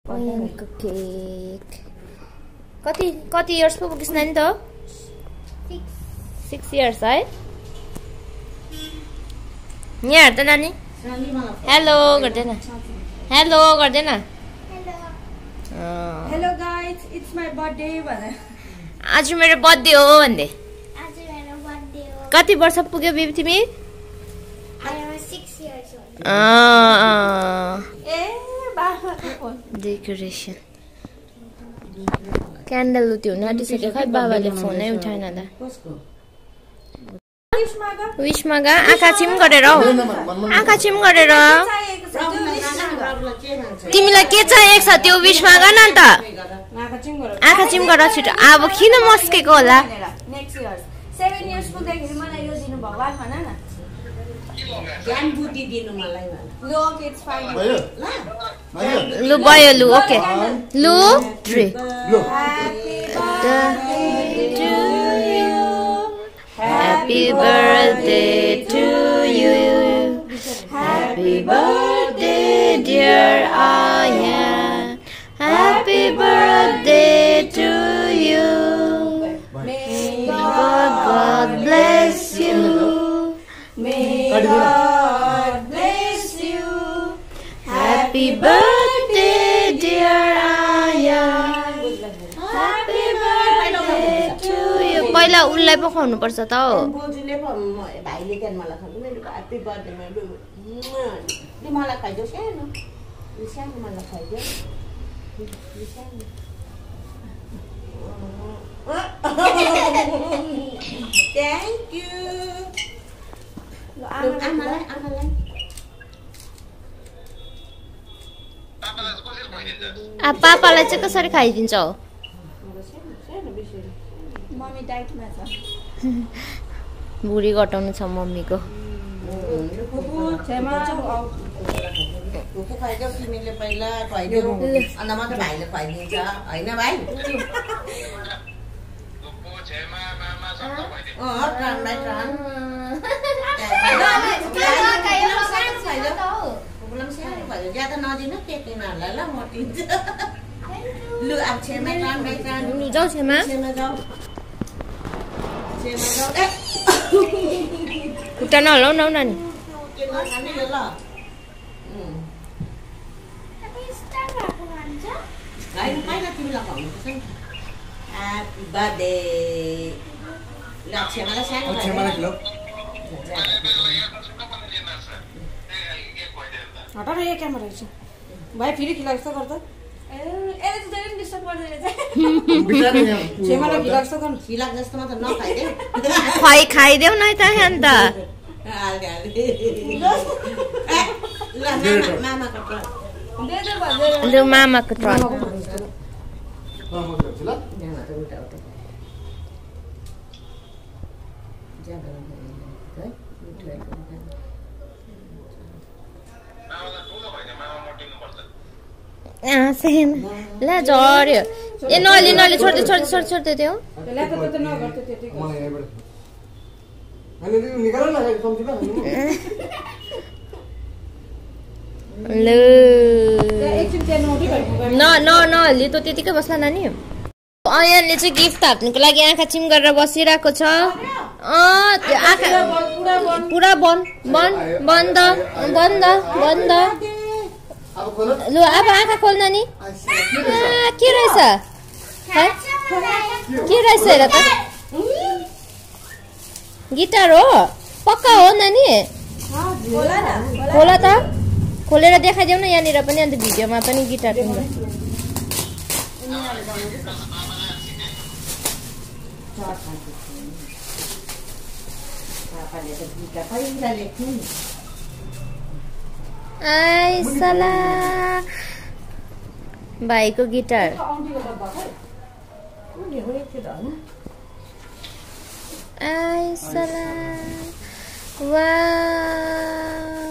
Ayanको cake कति years पो पुगिस् नानी त 6 इयर्स है यहाँ हेर त नानी हेलो गर्दैन हेलो गर्दैन hello guys it's my birthday भने आज मेरो बर्थडे हो भन्दै आज मेरो बर्थडे हो कति वर्ष पुग्यो बेबी तिमी I am 6 years old ए बाबा डेकोरेसन क्यान्डल त्यो हुन आँटिसक्यो खै बाबाले फोनै उठाएन दा विश मागा आँखा चिम गरेर हौ आँखा चिम गरेर तिमीलाई के चाहिएको छ त्यो विश मागा न त आँखा चिम गर छिटो अब किन मस्केको होला नेक्स्ट इयर 7 इयर्स पुग्दाखेरि मलाई यो दिनु भगवान भन न ज्ञान बुद्धि दिनु मलाई भन लो ओके इट्स फाइन लु भयो लु ओके लु 3 Happy birthday to you. Happy birthday, dear Ayan. Happy birthday to you. May God bless you. May God bless you. Happy birthday, dear Ayan. Happy birthday to you. पहिला उलाई पो खुवाउनु पर्छ त हो बोजूले भाइले त्यहाँ मलाई खानु मेरो ह्यापी बर्थडे मेरो मलाई खाइदियो सानो सानो मलाई खाइदियो थ्याङ्क यू आमालाई पापालाई चाहिँ कसरी खाइदिन्छौ मम्मी डाइटमा छ बुढी घटाउनु छ मम्मीको खुवाइदेऊ तिमीले पहिला खुवाइदेऊ अन्त मात्रै भाइले खुवाइदिन्छ होइन भाइ ज्यादा नदिनु केक तिनीहरूलाई ल मटिन्छ लु अब छेमा जाऊ छेमा खुट्टा नहलाउ न नानी Happy birthday. हटा न यहाँ क्यामेरा रहेछ भाइ फेरि खिलाएको जस्तो गर्दा यसले चाहिँ धेरै डिस्टर्ब गर्दैन छेमालाई खिलाएको जस्तो गर्नु खिलाएको जस्तो मात्र नखाइदेऊ खाइदेऊ न त अन्त लु मामाको ट्रन ल झर्यो ए नली छोड्दै त्यो ल नहल्ली त त्यतिकै बस्ला नानी अयानले चाहिँ गिफ्ट थाप्नुको लागि आँखा चिम गरेर बसिरहेको छ त्यो आँखा पुरा बन्द लु अब आँखा खोल नानी के रहेछ हेर त गिटार हो पक्का हो नानी खोला त खोलेर देखाइदेऊ न यहाँनिर पनि अन्त भिडियोमा पनि गिटार आइ सला भाइको गिटार आइ सला वाउ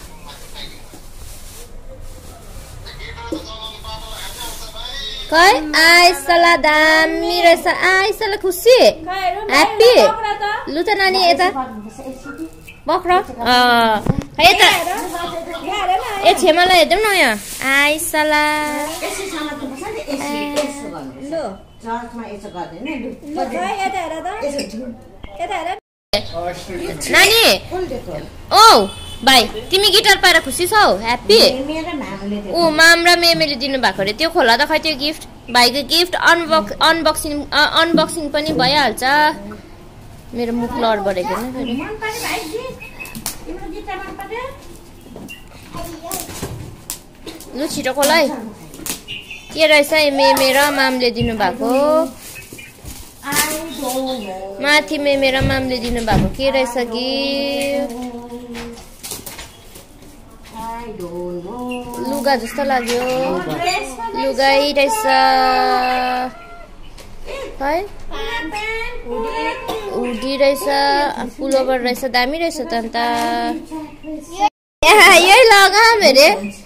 खै आइ सला दामी रहेछ आइ सला खुसी ह्याप्पी लु त नानी यता पक्र है त ए छेमालाई हेर्दैौ न यहाँ आइ सला यसैसँग गर्नुपर्छ नि यसो गर्नुपर्छ ल चर्चमा यसो गर्दैन ल यता हेर त यसो यता हेर नानी औ भाइ तिमी गिटार पाएर खुसी छौ ह्याप्पी ऊ माम र मेमेले दिनु भएको रे त्यो खोला त खै त्यो गिफ्ट भाइको गिफ्ट अनबक्सिङ पनि भइहाल्छ मेरो मुख लड बढेको हैन फेरि लु छिटो खोला है के रहेछ मेमे र मामले दिनु भएको माथि मेमे र मामले दिनु भएको के रहेछ गिफ्ट लुगा जस्तो लाग्यो लुगाइ रहेछ है हुडी रहेछ पुलोभर रहेछ दामी रहेछ त अन्त यही लगा मेरे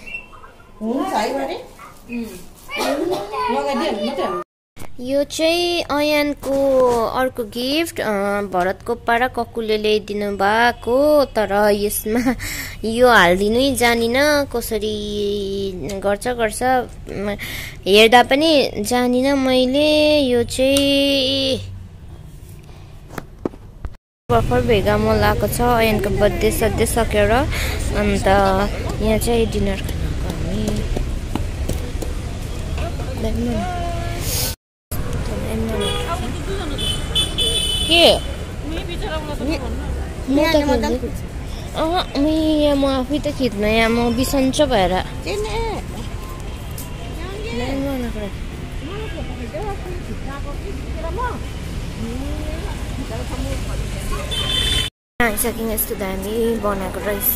यो चाहिँ अयानको अर्को गिफ्ट भरतको पारा ककुले ल्याइदिनु भएको तर यसमा यो हाल्दिनै जानिन कसरी गर्छ हेर्दा पनि जानिन मैले यो चाहिँ भर्खर भेगा मल आएको छ अयानको बर्थडे सधैँ सकेर अन्त यहाँ चाहिँ डिनर म आफै त खिच्न यहाँ म बिसन्चो भएर आइसक्यौँ यस्तो दामी बनाएको रहेछ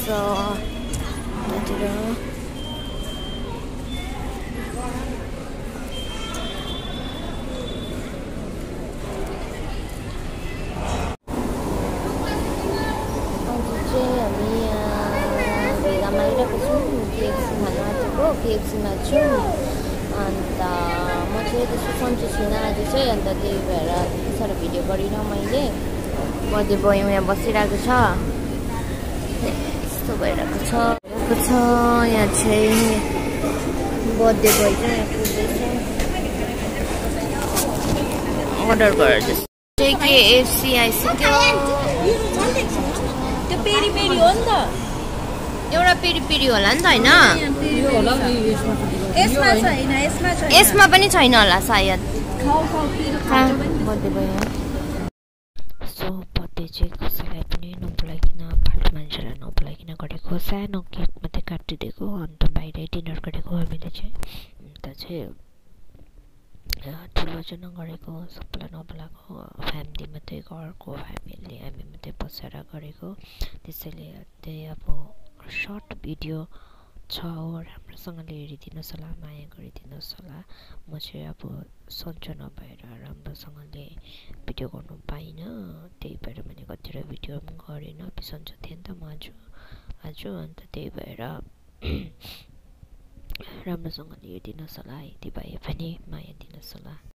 केएफसीमा छु अन्त म चाहिँ त्यस्तो सन्चो छुइनँ आज चाहिँ अन्त त्यही भएर त्यति साह्रो भिडियो गरिनँ मैले बर्थडे बोय यहाँ बसिरहेको छ यस्तो भइरहेको छ यहाँ चाहिँ बर्थडे बोय चाहिँ अर्डर गरेर चाहिँ केएफसी आइसक्यो त्यो पेरी पेरी हो नि त एउटा पेरी पेरी होला नि त हैन यसमा पनि छैन होला सायद बर्थडे चाहिँ कसैलाई पनि नबोलाइकन फाल्टु मान्छेलाई नबोलाइकन गरेको सानो केक मात्रै काटिदिएको अन्त बाहिरै डिनर गरेको हामीले चाहिँ अन्त चाहिँ ठुलो चाहिँ नगरेको सबैलाई नबोलाएको फ्यामिली मात्रै घरको फ्यामिली हामी मात्रै बसेर गरेको त्यसैले त्यही अब सर्ट भिडियो छ हो राम्रोसँगले हेरिदिनुहोस् होला माया गरिदिनुहोस् होला म चाहिँ अब सन्चो नभएर राम्रोसँगले भिडियो गर्नु पाइनँ त्यही भएर मैले कतिवटा भिडियो पनि गरिनँ बिसन्चो थिएँ नि त म आज अन्त त्यही भएर राम्रोसँगले हेरिदिनुहोस् होला यति भए पनि माया दिनुहोस् होला।